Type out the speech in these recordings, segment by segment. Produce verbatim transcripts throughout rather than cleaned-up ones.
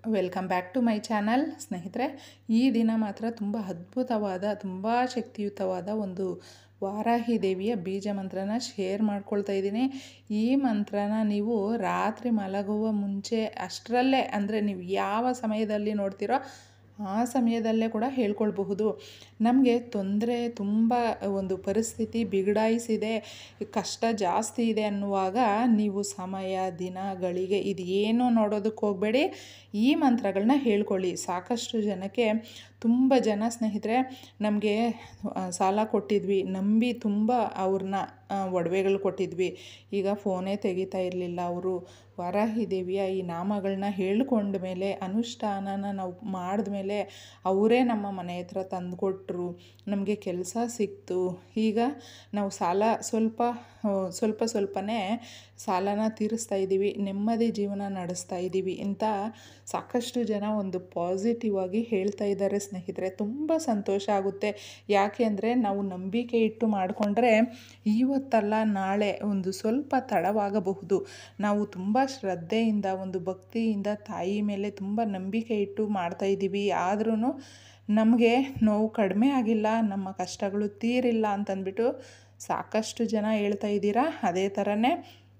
Welcome back to my channel ಸ್ನೇಹಿತರೆ. ಈ ದಿನ ಮಾತ್ರ ತುಂಬ ಅದ್ಭುತವಾದ, ತುಂಬ ಶಕ್ತಿಯುತವಾದ ಒಂದು ವಾರಾಹಿ ದೇವಿಯ ಬೀಜ ಮಂತ್ರನ ಶೇರ್ ಮಾಡ್ಕೊಳ್ತಾ ಇದ್ದೀನಿ. ಈ ಮಂತ್ರನ ನೀವು ರಾತ್ರಿ ಮಲಗುವ ಮುಂಚೆ ಅಷ್ಟರಲ್ಲೇ, ಅಂದರೆ ನೀವು ಯಾವ ಸಮಯದಲ್ಲಿ ನೋಡ್ತೀರೋ ಆ ಸಮಯದಲ್ಲೇ ಕೂಡ ಹೇಳ್ಕೊಳ್ಬಹುದು. ನಮಗೆ ತೊಂದರೆ, ತುಂಬ ಒಂದು ಪರಿಸ್ಥಿತಿ ಬಿಗಡಾಯಿಸಿದೆ, ಕಷ್ಟ ಜಾಸ್ತಿ ಇದೆ ಅನ್ನುವಾಗ ನೀವು ಸಮಯ, ದಿನ, ಗಳಿಗೆ ಇದು ಏನೂ ನೋಡೋದಕ್ಕೆ ಹೋಗಬೇಡಿ. ಈ ಮಂತ್ರಗಳನ್ನ ಹೇಳ್ಕೊಳ್ಳಿ. ಸಾಕಷ್ಟು ಜನಕ್ಕೆ, ತುಂಬ ಜನ ಸ್ನೇಹಿತರೆ ನಮಗೆ ಸಾಲ ಕೊಟ್ಟಿದ್ವಿ, ನಂಬಿ ತುಂಬ ಅವ್ರನ್ನ ಒಡವೆಗಳು ಕೊಟ್ಟಿದ್ವಿ, ಈಗ ಫೋನೇ ತೆಗಿತಾ ಇರಲಿಲ್ಲ. ಅವರು ವಾರಾಹಿ ದೇವಿಯ ಈ ನಾಮಗಳನ್ನ ಹೇಳ್ಕೊಂಡ ಮೇಲೆ, ಅನುಷ್ಠಾನನ ನಾವು ಮಾಡಿದ್ಮೇಲೆ ಅವರೇ ನಮ್ಮ ಮನೆ ಹತ್ರ ತಂದುಕೊಟ್ರು, ನಮಗೆ ಕೆಲಸ ಸಿಕ್ತು. ಈಗ ನಾವು ಸಾಲ ಸ್ವಲ್ಪ ಸ್ವಲ್ಪ ಸ್ವಲ್ಪನೇ ಸಾಲನ ತೀರಿಸ್ತಾ ಇದ್ದೀವಿ, ನೆಮ್ಮದಿ ಜೀವನ ನಡೆಸ್ತಾ ಇದ್ದೀವಿ ಅಂತ ಸಾಕಷ್ಟು ಜನ ಒಂದು ಪಾಸಿಟಿವ್ ಆಗಿ ಹೇಳ್ತಾ ಇದ್ದಾರೆ ಸ್ನೇಹಿತರೆ. ತುಂಬ ಸಂತೋಷ ಆಗುತ್ತೆ. ಯಾಕೆ ಅಂದರೆ ನಾವು ನಂಬಿಕೆ ಇಟ್ಟು ಮಾಡಿಕೊಂಡ್ರೆ ಇವತ್ತಲ್ಲ ನಾಳೆ ಒಂದು ಸ್ವಲ್ಪ ತಡವಾಗಬಹುದು. ನಾವು ತುಂಬ ಶ್ರದ್ಧೆಯಿಂದ, ಒಂದು ಭಕ್ತಿಯಿಂದ ತಾಯಿ ಮೇಲೆ ತುಂಬ ನಂಬಿಕೆ ಇಟ್ಟು ಮಾಡ್ತಾ ಇದ್ದೀವಿ, ಆದ್ರೂ ನಮಗೆ ನೋವು ಕಡಿಮೆ ಆಗಿಲ್ಲ, ನಮ್ಮ ಕಷ್ಟಗಳು ತೀರಿಲ್ಲ ಅಂತಂದ್ಬಿಟ್ಟು ಸಾಕಷ್ಟು ಜನ ಹೇಳ್ತಾ ಇದ್ದೀರಾ. ಅದೇ ಥರನೇ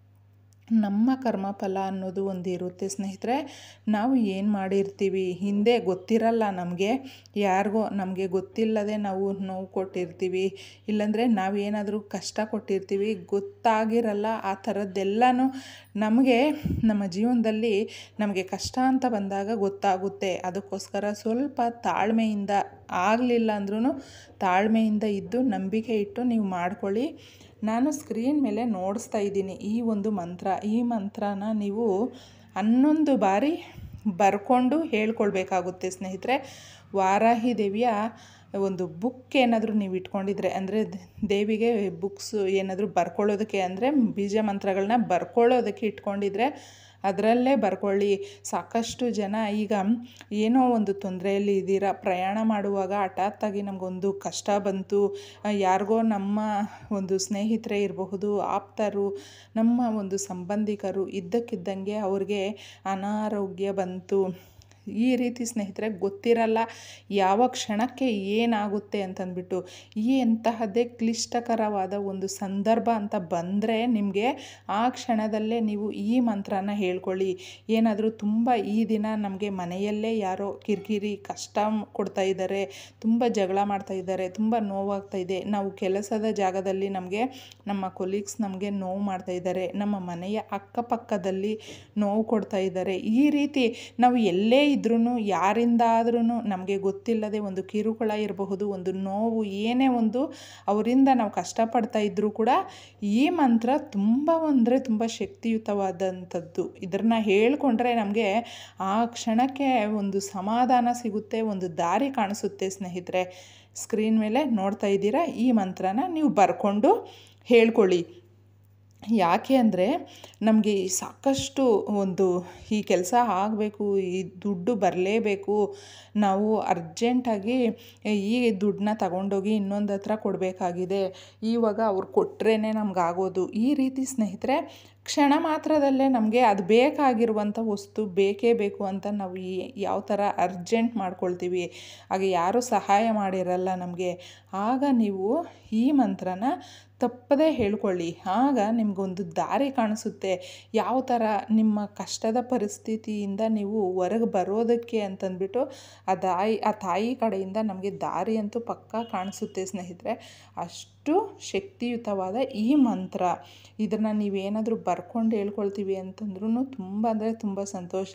ನಮ್ಮ ಕರ್ಮಫಲ ಅನ್ನೋದು ಒಂದು ಇರುತ್ತೆ ಸ್ನೇಹಿತರೆ. ನಾವು ಏನು ಮಾಡಿರ್ತೀವಿ ಹಿಂದೆ ಗೊತ್ತಿರಲ್ಲ ನಮಗೆ, ಯಾರಿಗೋ ನಮಗೆ ಗೊತ್ತಿಲ್ಲದೆ ನಾವು ನೋವು ಕೊಟ್ಟಿರ್ತೀವಿ, ಇಲ್ಲಾಂದರೆ ನಾವೇನಾದರೂ ಕಷ್ಟ ಕೊಟ್ಟಿರ್ತೀವಿ, ಗೊತ್ತಾಗಿರಲ್ಲ. ಆ ಥರದ್ದೆಲ್ಲನೂ ನಮಗೆ ನಮ್ಮ ಜೀವನದಲ್ಲಿ ನಮಗೆ ಕಷ್ಟ ಅಂತ ಬಂದಾಗ ಗೊತ್ತಾಗುತ್ತೆ. ಅದಕ್ಕೋಸ್ಕರ ಸ್ವಲ್ಪ ತಾಳ್ಮೆಯಿಂದ, ಆಗಲಿಲ್ಲ ಅಂದ್ರೂ ತಾಳ್ಮೆಯಿಂದ ಇದ್ದು ನಂಬಿಕೆ ಇಟ್ಟು ನೀವು ಮಾಡ್ಕೊಳ್ಳಿ. ನಾನು ಸ್ಕ್ರೀನ್ ಮೇಲೆ ನೋಡಿಸ್ತಾ ಇದ್ದೀನಿ ಈ ಒಂದು ಮಂತ್ರ. ಈ ಮಂತ್ರನ ನೀವು ಹನ್ನೊಂದು ಬಾರಿ ಬರ್ಕೊಂಡು ಹೇಳ್ಕೊಳ್ಬೇಕಾಗುತ್ತೆ ಸ್ನೇಹಿತರೆ. ವಾರಾಹಿ ದೇವಿಯ ಒಂದು ಬುಕ್ ಏನಾದರೂ ನೀವು ಇಟ್ಕೊಂಡಿದ್ರೆ, ಅಂದರೆ ದೇವಿಗೆ ಬುಕ್ಸು ಏನಾದರೂ ಬರ್ಕೊಳ್ಳೋದಕ್ಕೆ, ಅಂದರೆ ಬೀಜ ಮಂತ್ರಗಳನ್ನ ಬರ್ಕೊಳ್ಳೋದಕ್ಕೆ ಇಟ್ಕೊಂಡಿದ್ರೆ ಅದರಲ್ಲೇ ಬರ್ಕೊಳ್ಳಿ. ಸಾಕಷ್ಟು ಜನ ಈಗ ಏನೋ ಒಂದು ತೊಂದರೆಯಲ್ಲಿ ಇದ್ದೀರಾ, ಪ್ರಯಾಣ ಮಾಡುವಾಗ ಹಠಾತ್ತಾಗಿ ನಮಗೊಂದು ಕಷ್ಟ ಬಂತು, ಯಾರಿಗೋ ನಮ್ಮ ಒಂದು ಸ್ನೇಹಿತರೇ ಇರಬಹುದು, ಆಪ್ತರು, ನಮ್ಮ ಒಂದು ಸಂಬಂಧಿಕರು ಇದ್ದಕ್ಕಿದ್ದಂಗೆ ಅವ್ರಿಗೆ ಅನಾರೋಗ್ಯ ಬಂತು. ಈ ರೀತಿ ಸ್ನೇಹಿತರೆ ಗೊತ್ತಿರಲ್ಲ ಯಾವ ಕ್ಷಣಕ್ಕೆ ಏನಾಗುತ್ತೆ ಅಂತಂದ್ಬಿಟ್ಟು. ಈ ಎಂತಹದ್ದೇ ಕ್ಲಿಷ್ಟಕರವಾದ ಒಂದು ಸಂದರ್ಭ ಅಂತ ಬಂದರೆ ನಿಮಗೆ ಆ ಕ್ಷಣದಲ್ಲೇ ನೀವು ಈ ಮಂತ್ರನ ಹೇಳ್ಕೊಳ್ಳಿ. ಏನಾದರೂ ತುಂಬ ಈ ದಿನ ನಮಗೆ ಮನೆಯಲ್ಲೇ ಯಾರೋ ಕಿರಿಕಿರಿ ಕಷ್ಟ ಕೊಡ್ತಾ ಇದ್ದಾರೆ, ತುಂಬ ಜಗಳ ಮಾಡ್ತಾ ಇದ್ದಾರೆ, ತುಂಬ ನೋವಾಗ್ತಾ ಇದೆ, ನಾವು ಕೆಲಸದ ಜಾಗದಲ್ಲಿ ನಮಗೆ ನಮ್ಮ ಕೊಲೀಗ್ಸ್ ನಮಗೆ ನೋವು ಮಾಡ್ತಾ ಇದ್ದಾರೆ, ನಮ್ಮ ಮನೆಯ ಅಕ್ಕಪಕ್ಕದಲ್ಲಿ ನೋವು ಕೊಡ್ತಾ ಇದ್ದಾರೆ, ಈ ರೀತಿ ನಾವು ಎಲ್ಲೇ ಇದ್ರೂ ಯಾರಿಂದಾದ್ರೂ ನಮಗೆ ಗೊತ್ತಿಲ್ಲದೆ ಒಂದು ಕಿರುಕುಳ ಇರಬಹುದು, ಒಂದು ನೋವು, ಏನೇ ಒಂದು ಅವರಿಂದ ನಾವು ಕಷ್ಟಪಡ್ತಾ ಇದ್ದರೂ ಕೂಡ ಈ ಮಂತ್ರ ತುಂಬ ಅಂದರೆ ತುಂಬ ಶಕ್ತಿಯುತವಾದಂಥದ್ದು. ಇದನ್ನು ಹೇಳ್ಕೊಂಡ್ರೆ ನಮಗೆ ಆ ಕ್ಷಣಕ್ಕೆ ಒಂದು ಸಮಾಧಾನ ಸಿಗುತ್ತೆ, ಒಂದು ದಾರಿ ಕಾಣಿಸುತ್ತೆ ಸ್ನೇಹಿತರೆ. ಸ್ಕ್ರೀನ್ ಮೇಲೆ ನೋಡ್ತಾ ಇದ್ದೀರಾ, ಈ ಮಂತ್ರನ ನೀವು ಬರ್ಕೊಂಡು ಹೇಳ್ಕೊಳ್ಳಿ. ಯಾಕೆ ಅಂದರೆ ನಮಗೆ ಸಾಕಷ್ಟು ಒಂದು ಈ ಕೆಲಸ ಆಗಬೇಕು, ಈ ದುಡ್ಡು ಬರಲೇಬೇಕು, ನಾವು ಅರ್ಜೆಂಟಾಗಿ ಈ ದುಡ್ಡನ್ನ ತಗೊಂಡೋಗಿ ಇನ್ನೊಂದು ಹತ್ರ ಕೊಡಬೇಕಾಗಿದೆ, ಇವಾಗ ಅವ್ರು ಕೊಟ್ಟರೆ ನಮಗಾಗೋದು, ಈ ರೀತಿ ಸ್ನೇಹಿತರೆ ಕ್ಷಣ ಮಾತ್ರದಲ್ಲೇ ನಮಗೆ ಅದು ಬೇಕಾಗಿರುವಂಥ ವಸ್ತು ಬೇಕೇ ಬೇಕು ಅಂತ ನಾವು ಈ ಯಾವ ಥರ ಅರ್ಜೆಂಟ್ ಮಾಡ್ಕೊಳ್ತೀವಿ, ಆಗ ಯಾರೂ ಸಹಾಯ ಮಾಡಿರಲ್ಲ ನಮಗೆ. ಆಗ ನೀವು ಈ ಮಂತ್ರನ ತಪ್ಪದೇ ಹೇಳ್ಕೊಳ್ಳಿ. ಆಗ ನಿಮಗೊಂದು ದಾರಿ ಕಾಣಿಸುತ್ತೆ, ಯಾವ ಥರ ನಿಮ್ಮ ಕಷ್ಟದ ಪರಿಸ್ಥಿತಿಯಿಂದ ನೀವು ಹೊರಗೆ ಬರೋದಕ್ಕೆ ಅಂತಂದ್ಬಿಟ್ಟು ಆ ದಾಯಿ ಆ ತಾಯಿ ಕಡೆಯಿಂದ ನಮಗೆ ದಾರಿ ಅಂತೂ ಪಕ್ಕಾ ಕಾಣಿಸುತ್ತೆ ಸ್ನೇಹಿತರೆ. ಅಷ್ಟು ಶಕ್ತಿಯುತವಾದ ಈ ಮಂತ್ರ. ಇದನ್ನು ನೀವೇನಾದರೂ ಬರ್ಕೊಂಡು ಹೇಳ್ಕೊಳ್ತೀವಿ ಅಂತಂದ್ರೂ ತುಂಬ ಅಂದರೆ ತುಂಬ ಸಂತೋಷ.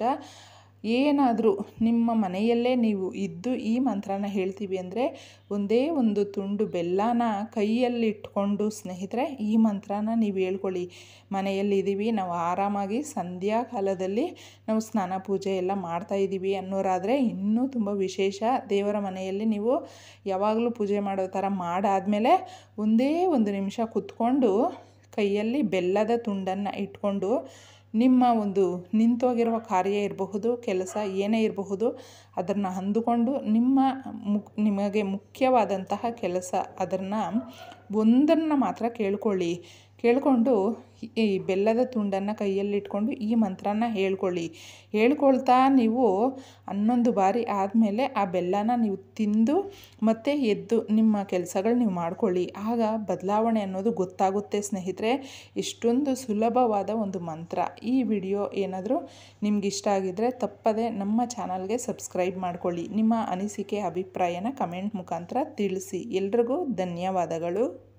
ಏನಾದರೂ ನಿಮ್ಮ ಮನೆಯಲ್ಲೇ ನೀವು ಇದ್ದು ಈ ಮಂತ್ರನ ಹೇಳ್ತೀವಿ ಅಂದರೆ ಒಂದೇ ಒಂದು ತುಂಡು ಬೆಲ್ಲನ ಕೈಯಲ್ಲಿ ಇಟ್ಕೊಂಡು ಸ್ನೇಹಿತರೆ ಈ ಮಂತ್ರನ ನೀವು ಹೇಳ್ಕೊಳ್ಳಿ. ಮನೆಯಲ್ಲಿದ್ದೀವಿ, ನಾವು ಆರಾಮಾಗಿ ಸಂಧ್ಯಾ ಕಾಲದಲ್ಲಿ ನಾವು ಸ್ನಾನ ಪೂಜೆ ಎಲ್ಲ ಮಾಡ್ತಾಯಿದ್ದೀವಿ ಅನ್ನೋರಾದರೆ ಇನ್ನೂ ತುಂಬ ವಿಶೇಷ. ದೇವರ ಮನೆಯಲ್ಲಿ ನೀವು ಯಾವಾಗಲೂ ಪೂಜೆ ಮಾಡೋ ಥರ ಮಾಡಾದಮೇಲೆ ಒಂದೇ ಒಂದು ನಿಮಿಷ ಕೂತ್ಕೊಂಡು ಕೈಯಲ್ಲಿ ಬೆಲ್ಲದ ತುಂಡನ್ನು ಇಟ್ಕೊಂಡು ನಿಮ್ಮ ಒಂದು ನಿಂತೋಗಿರುವ ಕಾರ್ಯ ಇರಬಹುದು, ಕೆಲಸ ಏನೇ ಇರಬಹುದು, ಅದನ್ನು ಅಂದುಕೊಂಡು ನಿಮ್ಮ ಮುಕ್ ನಿಮಗೆ ಮುಖ್ಯವಾದಂತಹ ಕೆಲಸ ಅದನ್ನು ಒಂದನ್ನು ಮಾತ್ರ ಕೇಳ್ಕೊಳ್ಳಿ. ಕೇಳಿಕೊಂಡು ಈ ಬೆಲ್ಲದ ತುಂಡನ್ನು ಕೈಯಲ್ಲಿಟ್ಕೊಂಡು ಈ ಮಂತ್ರನ ಹೇಳ್ಕೊಳ್ಳಿ. ಹೇಳ್ಕೊಳ್ತಾ ನೀವು ಹನ್ನೊಂದು ಬಾರಿ ಆದಮೇಲೆ ಆ ಬೆಲ್ಲನ ನೀವು ತಿಂದು ಮತ್ತೆ ಎದ್ದು ನಿಮ್ಮ ಕೆಲಸಗಳು ನೀವು ಮಾಡ್ಕೊಳ್ಳಿ. ಆಗ ಬದಲಾವಣೆ ಅನ್ನೋದು ಗೊತ್ತಾಗುತ್ತೆ ಸ್ನೇಹಿತರೆ. ಇಷ್ಟೊಂದು ಸುಲಭವಾದ ಒಂದು ಮಂತ್ರ. ಈ ವಿಡಿಯೋ ಏನಾದರೂ ನಿಮ್ಗೆ ಇಷ್ಟ ಆಗಿದ್ದರೆ ತಪ್ಪದೆ ನಮ್ಮ ಚಾನಲ್ಗೆ ಸಬ್ಸ್ಕ್ರೈಬ್ ಮಾಡ್ಕೊಳ್ಳಿ. ನಿಮ್ಮ ಅನಿಸಿಕೆ ಅಭಿಪ್ರಾಯನ ಕಮೆಂಟ್ ಮುಖಾಂತರ ತಿಳಿಸಿ. ಎಲ್ರಿಗೂ ಧನ್ಯವಾದಗಳು.